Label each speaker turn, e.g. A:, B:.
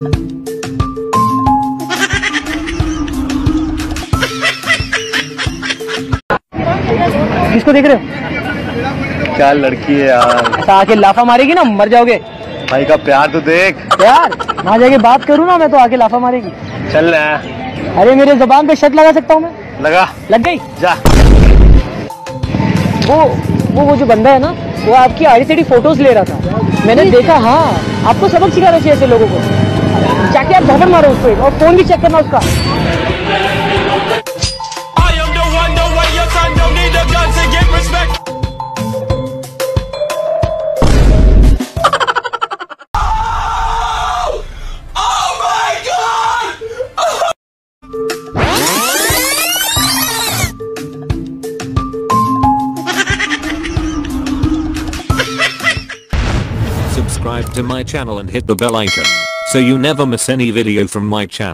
A: किसको देख रहे हो?
B: क्या लड़की है यार।
A: ऐसा आके लाफा मारेगी ना, मर जाओगे।
B: भाई का प्यार तो देख।
A: प्यार वहाँ जाके बात करूँ ना मैं तो आके लाफा मारेगी।
B: चल ना।
A: अरे मेरे जुबान पे शर्त लगा सकता हूँ मैं?
B: लगा।
A: लग गई।
B: जा।
A: वो जो बंदा है ना, वो आपकी आईडी फोटोज ले रहा था, मैंने देखा। हाँ, आपको सबक सिखाना चाहिए ऐसे लोगों को। जाके आप धबड़ मारो उसको और फोन भी चेक करना उसका।
C: Subscribe to my channel and hit the bell icon so you never miss any video from my channel.